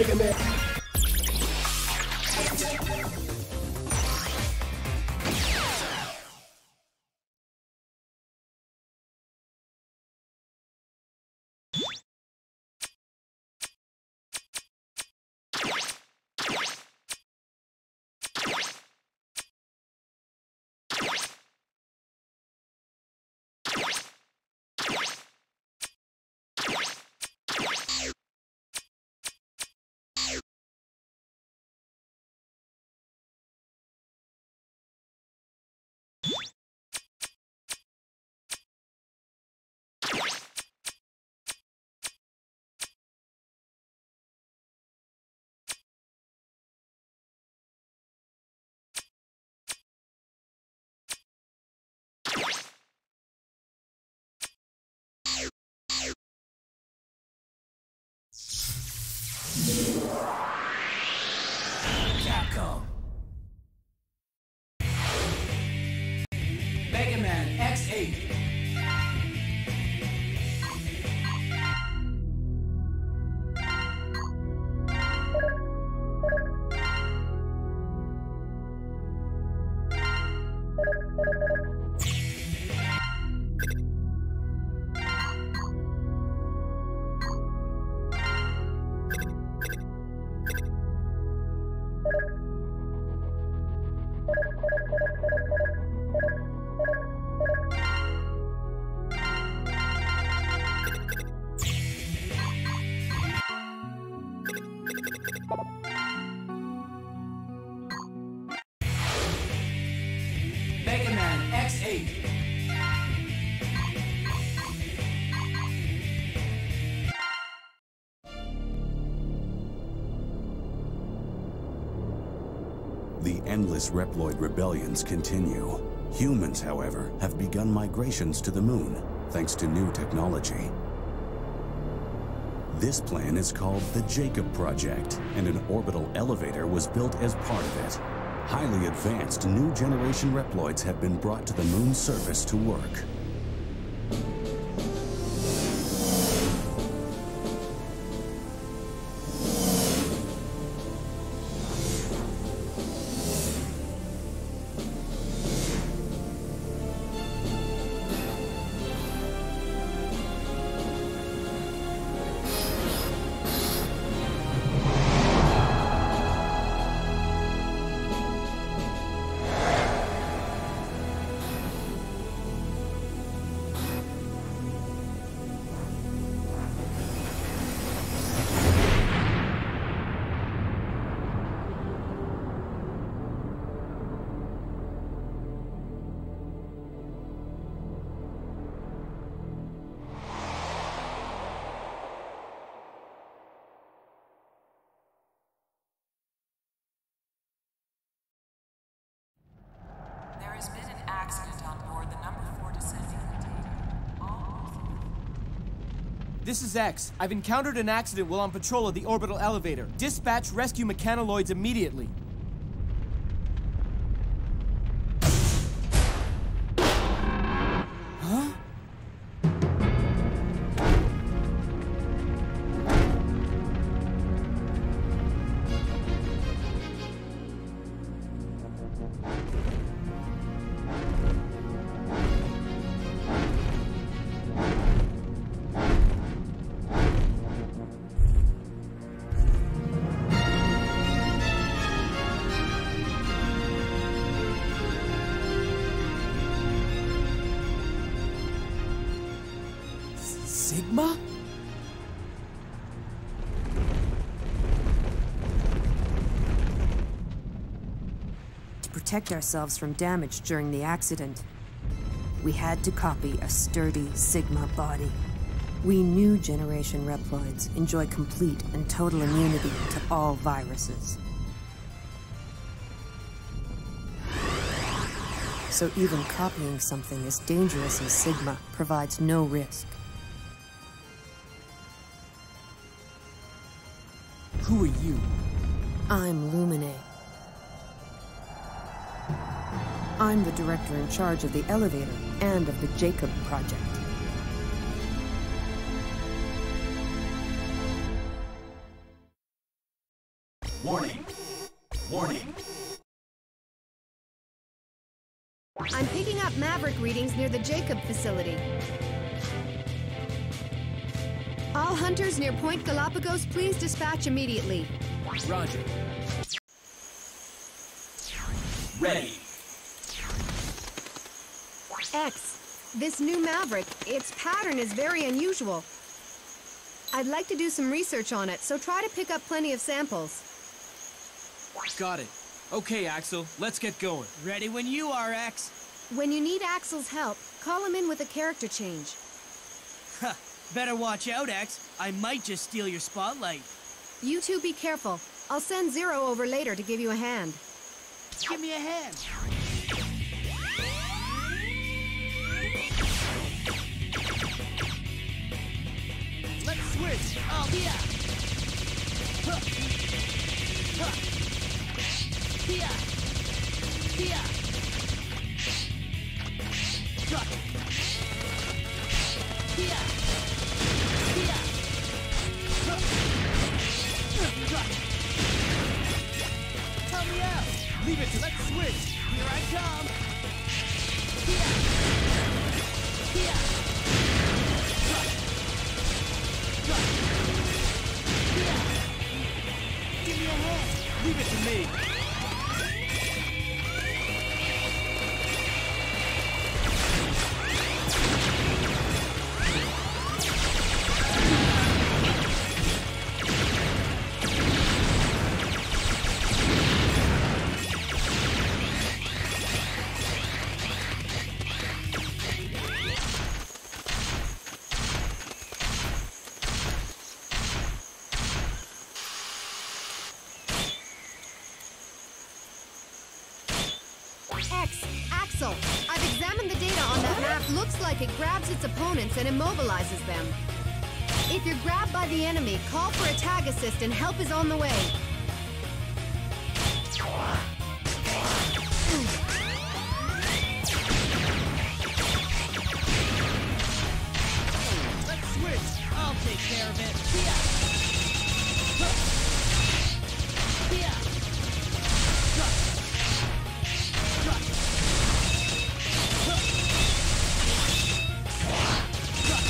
Mega Man. Capcom. Mega Man X8. Mega Man X8. The endless Reploid rebellions continue. Humans, however, have begun migrations to the moon, thanks to new technology. This plan is called the Jacob Project, and an orbital elevator was built as part of it. Highly advanced new generation Reploids have been brought to the moon's surface to work. There has been an accident on board the number 4 descending. This is X. I've encountered an accident while on patrol of the orbital elevator. Dispatch rescue mechanoloids immediately. Huh? Sigma? To protect ourselves from damage during the accident, we had to copy a sturdy Sigma body. We knew Generation Reploids enjoy complete and total immunity to all viruses. So even copying something as dangerous as Sigma provides no risk. Who are you? I'm Lumine. I'm the director in charge of the elevator and of the Jacob Project. Warning. I'm picking up Maverick readings near the Jacob facility. All hunters near Point Galapagos, please dispatch immediately. Roger. Ready. X, this new Maverick, its pattern is very unusual. I'd like to do some research on it, so try to pick up plenty of samples. Got it. Okay, Axel, let's get going. Ready when you are, X. When you need Axel's help, call him in with a character change. Huh. Better watch out, X. I might just steal your spotlight. You two be careful. I'll send Zero over later to give you a hand. Give me a hand. Let's switch. Oh, yeah. Huh. Huh. Yeah. Yeah. Huh. Yeah. Yeah. Huh. Help me out. Leave it to Let's switch. Here I come. Yeah. Yeah. Yeah. Give me a hand. Leave it to me. X, Axel, I've examined the data on that map. Looks like it grabs its opponents and immobilizes them. If you're grabbed by the enemy, call for a tag assist and help is on the way. Let's switch. I'll take care of it. Yeah. Huh. Yeah. Huh. Huh. Huh. Huh.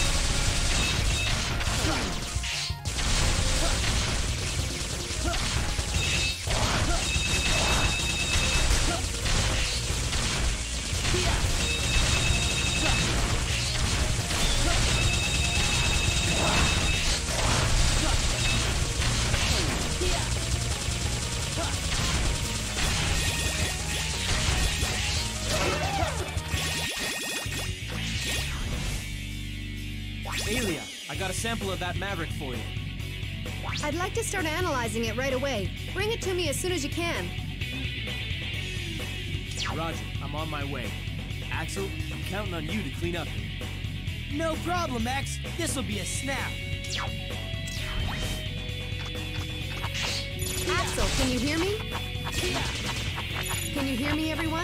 Huh. Aelia, I got a sample of that Maverick for you. I'd like to start analyzing it right away. Bring it to me as soon as you can. Roger, I'm on my way. Axel, I'm counting on you to clean up here. No problem, X. This'll be a snap. Axel, can you hear me? Yeah. Can you hear me, everyone?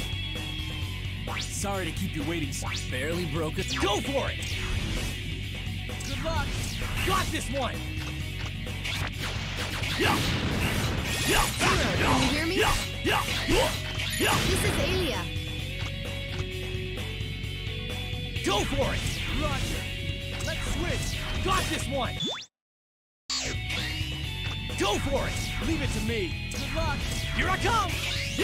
Sorry to keep you waiting, sir. Barely broke it. Go for it! Good luck! Got this one! Can you hear me? This is Aelia. Go for it! Roger! Let's switch! Got this one! Go for it! Leave it to me! Good luck! Here I come!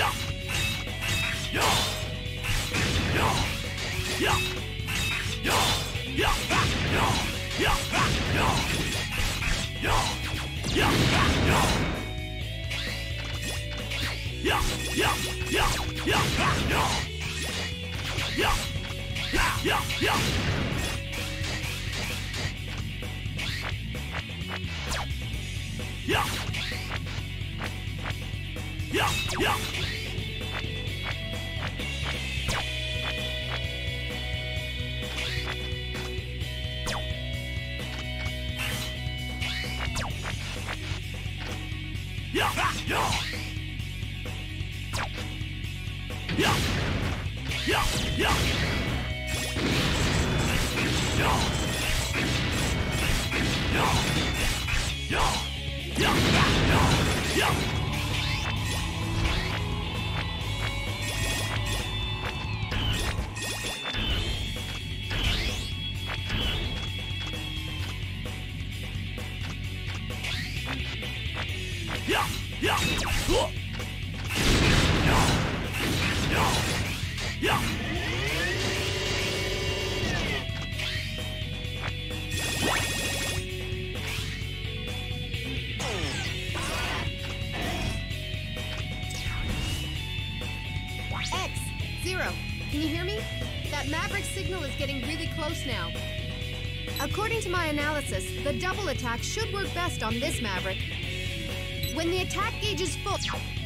X, Zero, can you hear me? That Maverick signal is getting really close now. According to my analysis, the double attack should work best on this Maverick. When the attack gauge is full...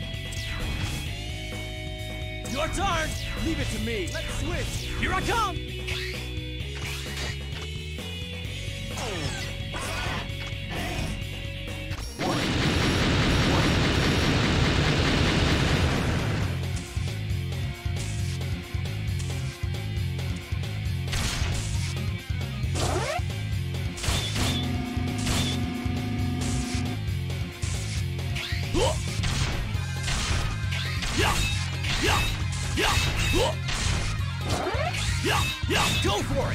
Your turn! Leave it to me! Let's switch! Here I come! Go for it!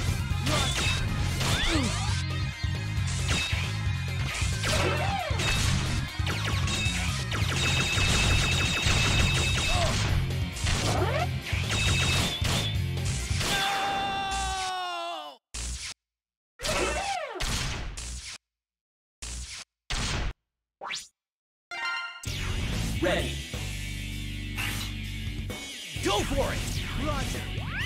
Ready. Go for it! Roger!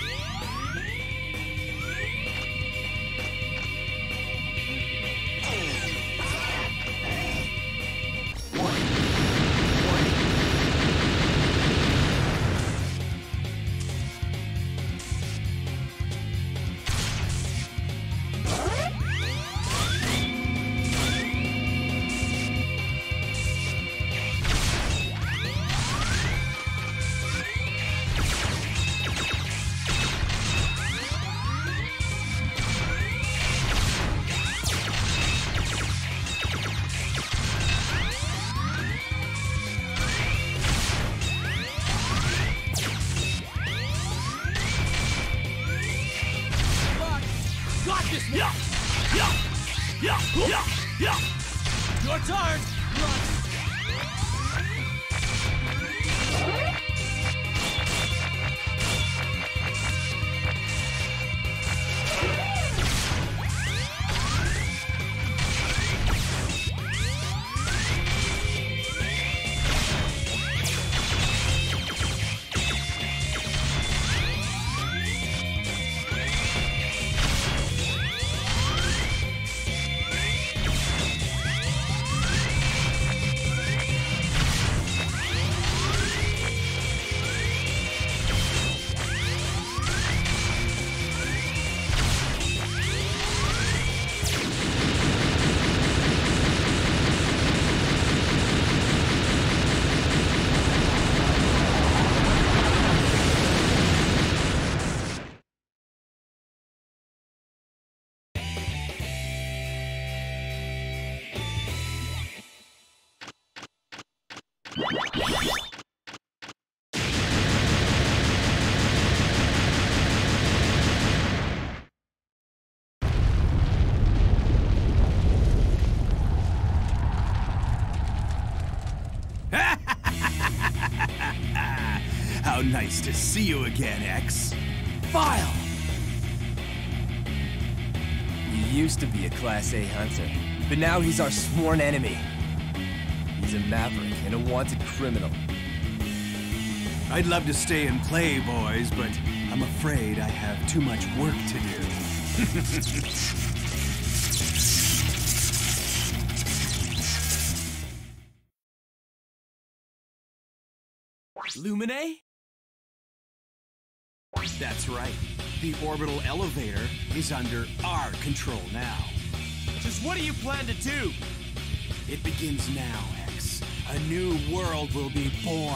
Your turn! Run! Nice to see you again, X. File! He used to be a Class A hunter, but now he's our sworn enemy. He's a maverick and a wanted criminal. I'd love to stay and play, boys, but I'm afraid I have too much work to do. Lumine? That's right. The orbital elevator is under our control now. Just what do you plan to do? It begins now, X. A new world will be born.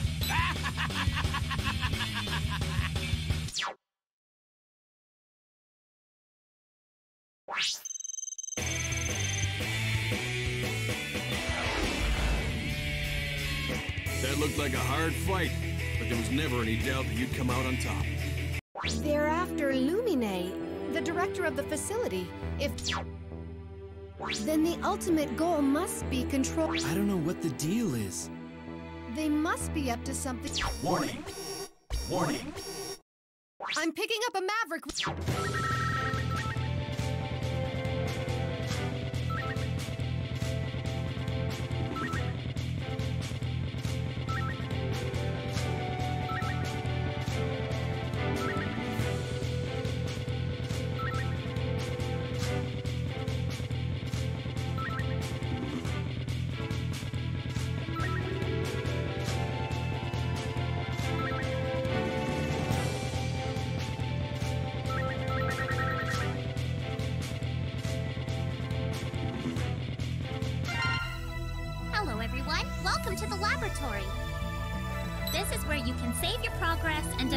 That looked like a hard fight, but there was never any doubt that you'd come out on top. They're after Lumine, the director of the facility. Then the ultimate goal must be control. I don't know what the deal is. They must be up to something. Warning! Warning! I'm picking up a Maverick. Hello everyone, welcome to the laboratory. This is where you can save your progress and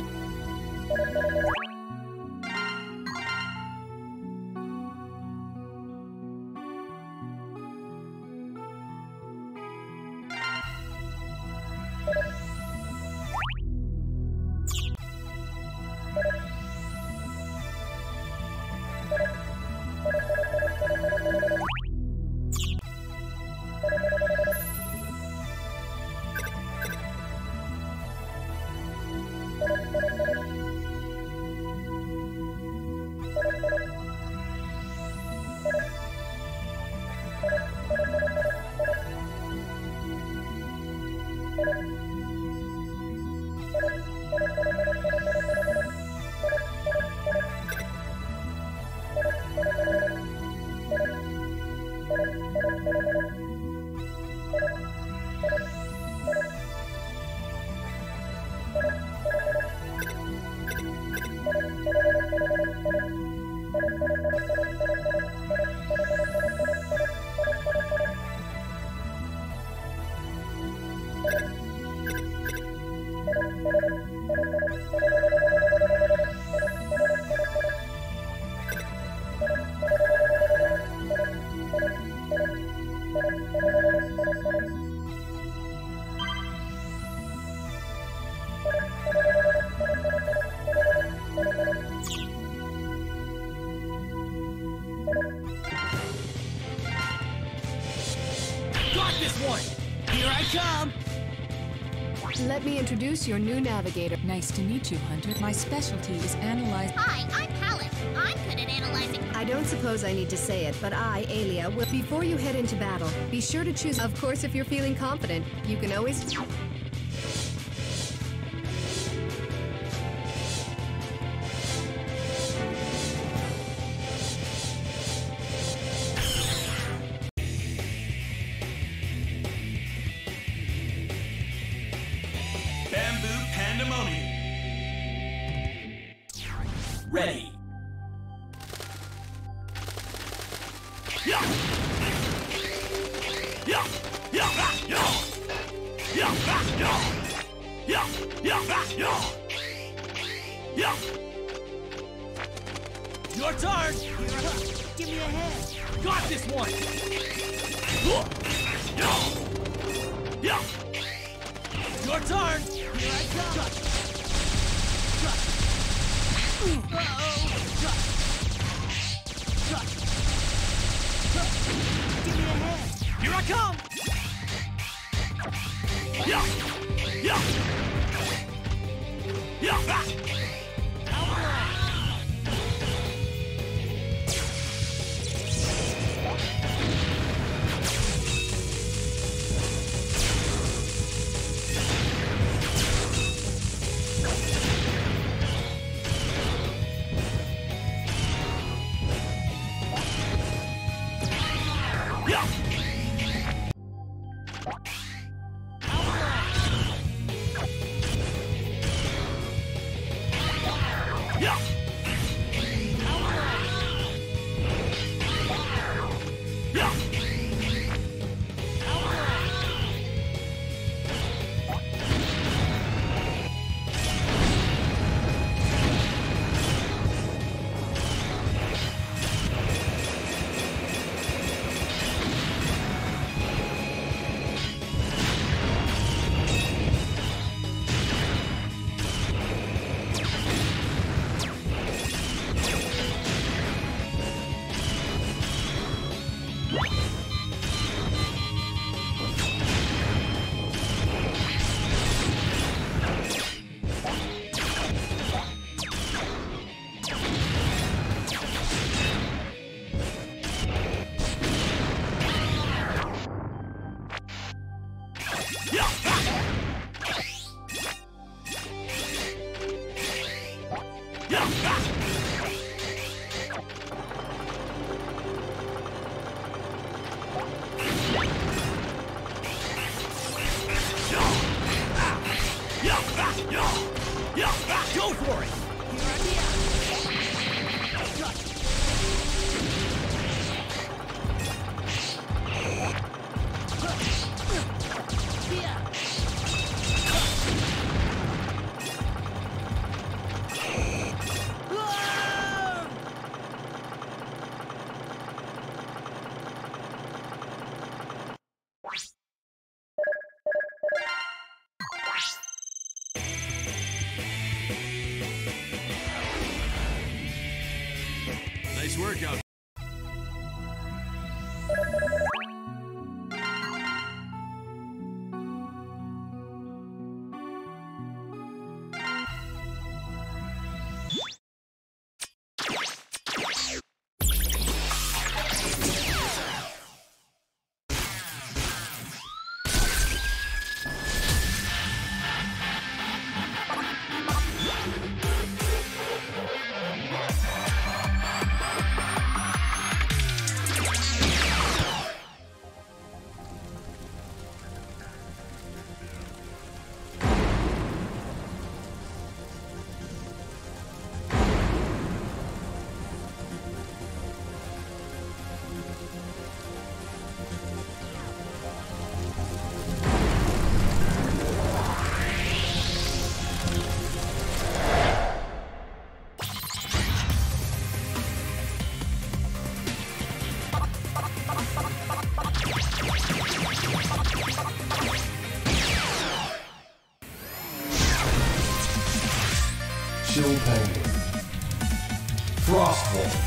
Got this one! Here I come! Let me introduce your new navigator. Nice to meet you, Hunter. My specialty is analyze. Hi, I'm Pallet. I'm good at analyzing. I don't suppose I need to say it, but I, Alia, will. Before you head into battle, be sure to choose. Of course, if you're feeling confident, you can always. Bamboo Pandemonium. Ready. Yeah. Yeah. Yeah. Yeah. Yeah. Yeah. Yeah. Yeah. Yeah. Your turn! Give me a hand! Got this one! Yeah. Yeah. Your turn! Here I come! Give me a hand! Here I come! Yeah. Yeah. Go for it! Nice work out. Chill Penguin. Frostwolf.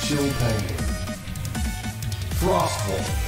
Chill Painting. Frost Wars.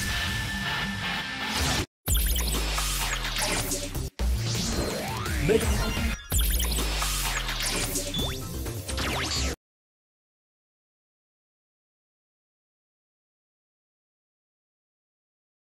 Make